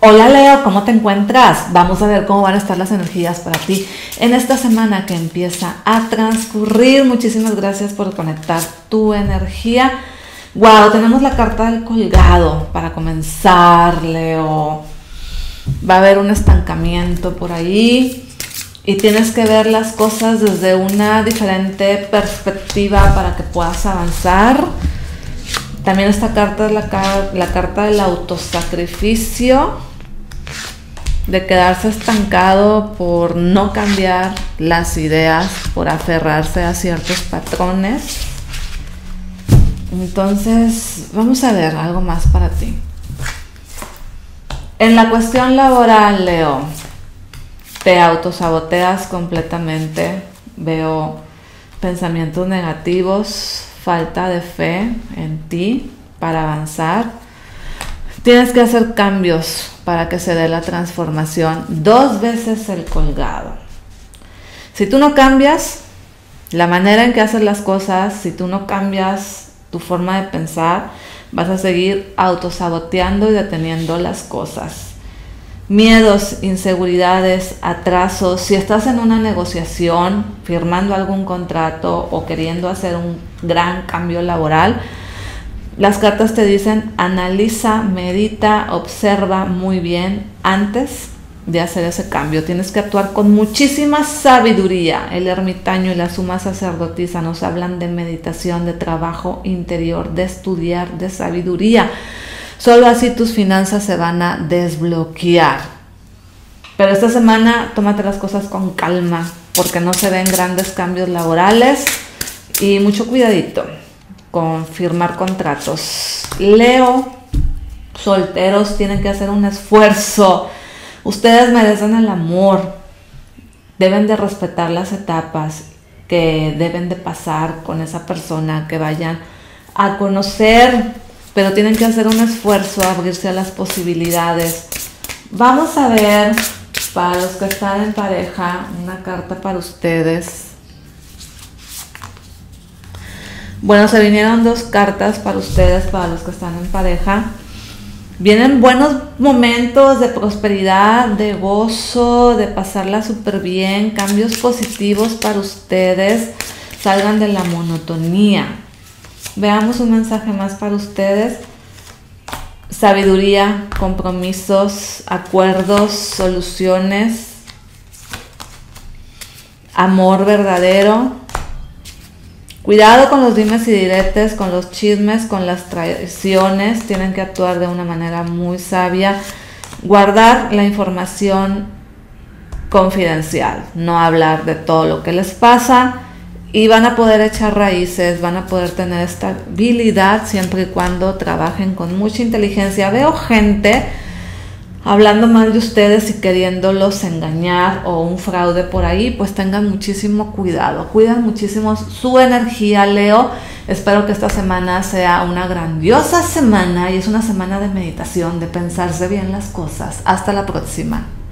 Hola Leo, ¿cómo te encuentras? Vamos a ver cómo van a estar las energías para ti en esta semana que empieza a transcurrir. Muchísimas gracias por conectar tu energía. Wow, tenemos la carta del colgado para comenzar, Leo. Va a haber un estancamiento por ahí y tienes que ver las cosas desde una diferente perspectiva para que puedas avanzar. También esta carta es la carta del autosacrificio, de quedarse estancado por no cambiar las ideas, por aferrarse a ciertos patrones. Entonces, vamos a ver algo más para ti. En la cuestión laboral, Leo, te autosaboteas completamente. Veo pensamientos negativos, falta de fe en ti para avanzar. Tienes que hacer cambios para que se dé la transformación. 2 veces el colgado. Si tú no cambias la manera en que haces las cosas, si tú no cambias tu forma de pensar, vas a seguir autosaboteando y deteniendo las cosas. Miedos, inseguridades, atrasos. Si estás en una negociación, firmando algún contrato o queriendo hacer un gran cambio laboral, las cartas te dicen: analiza, medita, observa muy bien antes de hacer ese cambio. Tienes que actuar con muchísima sabiduría. El ermitaño y la suma sacerdotisa nos hablan de meditación, de trabajo interior, de estudiar, de sabiduría. Solo así tus finanzas se van a desbloquear. Pero esta semana tómate las cosas con calma, porque no se ven grandes cambios laborales y mucho cuidadito con firmar contratos. Leo, solteros tienen que hacer un esfuerzo. Ustedes merecen el amor. Deben de respetar las etapas que deben de pasar con esa persona que vayan a conocer, pero tienen que hacer un esfuerzo, abrirse a las posibilidades. Vamos a ver, para los que están en pareja, una carta para ustedes. Bueno, se vinieron 2 cartas para ustedes, para los que están en pareja. Vienen buenos momentos de prosperidad, de gozo, de pasarla súper bien, cambios positivos para ustedes. Salgan de la monotonía. Veamos un mensaje más para ustedes. Sabiduría, compromisos, acuerdos, soluciones, amor verdadero. Cuidado con los dimes y diretes, con los chismes, con las traiciones. Tienen que actuar de una manera muy sabia. Guardar la información confidencial. No hablar de todo lo que les pasa. Y van a poder echar raíces, van a poder tener estabilidad siempre y cuando trabajen con mucha inteligencia. Veo gente hablando mal de ustedes y queriéndolos engañar o un fraude por ahí, pues tengan muchísimo cuidado. Cuiden muchísimo su energía, Leo. Espero que esta semana sea una grandiosa semana y es una semana de meditación, de pensarse bien las cosas. Hasta la próxima.